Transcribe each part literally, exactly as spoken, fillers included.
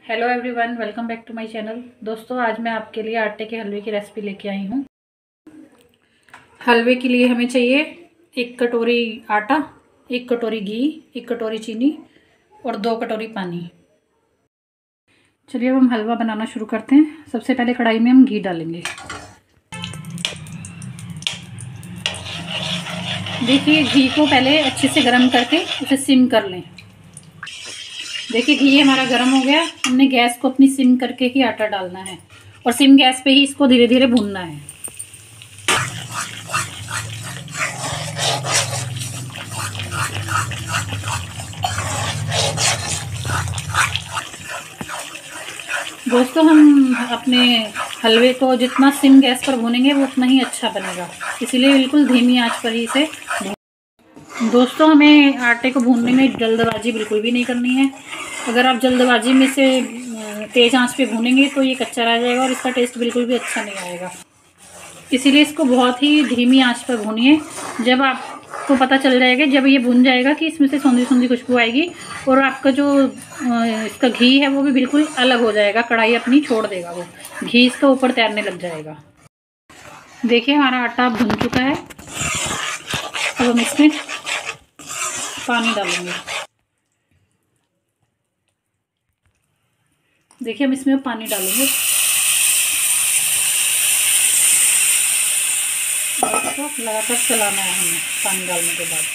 Hello everyone, welcome back to my channel. दोस्तों, आज मैं आपके लिए आटे के हलवे की रेसिपी लेके आई हूँ। हलवे के लिए हमें चाहिए एक कटोरी आटा, एक कटोरी घी, एक कटोरी चीनी और दो कटोरी पानी। चलिए अब हम हलवा बनाना शुरू करते हैं। सबसे पहले कढ़ाई में हम घी डालेंगे। देखिए, घी को पहले अच्छे से गर्म करके उसे सिम कर लें। देखिए, घी हमारा गर्म हो गया। हमने गैस को अपनी सिम करके ही आटा डालना है और सिम गैस पे ही इसको धीरे धीरे भूनना है। दोस्तों, हम अपने हलवे को जितना सिम गैस पर भूनेंगे वो उतना ही अच्छा बनेगा, इसीलिए बिल्कुल धीमी आंच पर ही इसे। दोस्तों, हमें आटे को भूनने में जल्दबाजी बिल्कुल भी नहीं करनी है। अगर आप जल्दबाजी में से तेज़ आंच पे भूनेंगे तो ये कच्चा रह जाएगा और इसका टेस्ट बिल्कुल भी अच्छा नहीं आएगा। इसीलिए इसको बहुत ही धीमी आंच पर भूनिए। जब आपको पता चल जाएगा, जब ये भून जाएगा कि इसमें से सौंधी सौंधी खुशबू आएगी और आपका जो इसका घी है वो भी बिल्कुल अलग हो जाएगा, कढ़ाई अपनी छोड़ देगा, वो घी इसका ऊपर तैरने लग जाएगा। देखिए, हमारा आटा भुन चुका है। अब हम इसमें पानी डालेंगे। देखिए, हम इसमें पानी डालेंगे। लगातार चलाना है हमें पानी डालने के बाद।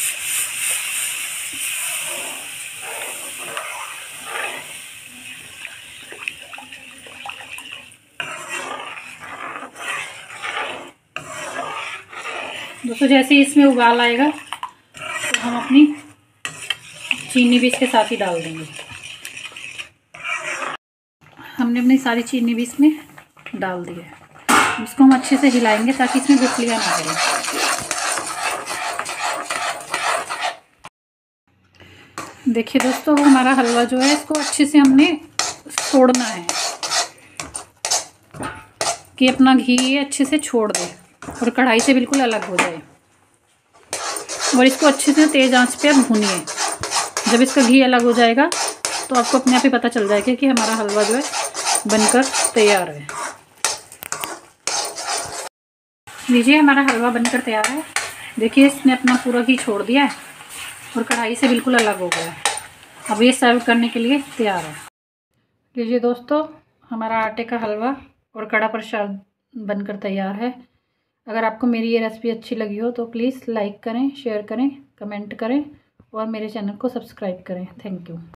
दोस्तों, जैसे ही इसमें उबाल आएगा तो हम अपनी चीनी भी इसके साथ ही डाल देंगे। हमने अपनी सारी चीनी भी इसमें डाल दी है। इसको हम अच्छे से हिलाएंगे ताकि इसमें गुठलियाँ ना पड़े। देखिए दोस्तों, हमारा हलवा जो है इसको अच्छे से हमने छोड़ना है कि अपना घी अच्छे से छोड़ दे और कढ़ाई से बिल्कुल अलग हो जाए। और इसको अच्छे से तेज़ आंच पे आप भूनिए। जब इसका घी अलग हो जाएगा तो आपको अपने आप ही पता चल जाएगा कि हमारा हलवा जो है बनकर तैयार है। लीजिए, हमारा हलवा बनकर तैयार है। देखिए, इसने अपना पूरा घी छोड़ दिया है और कढ़ाई से बिल्कुल अलग हो गया है। अब ये सर्व करने के लिए तैयार है। लीजिए दोस्तों, हमारा आटे का हलवा और कड़ा प्रसाद बनकर तैयार है। अगर आपको मेरी ये रेसिपी अच्छी लगी हो तो प्लीज़ लाइक करें, शेयर करें, कमेंट करें और मेरे चैनल को सब्सक्राइब करें। Thank you.